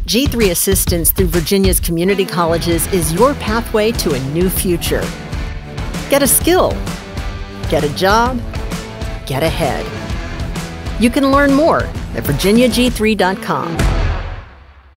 G3 Assistance through Virginia's community colleges is your pathway to a new future. Get a skill, get a job, get ahead. You can learn more at virginiag3.com.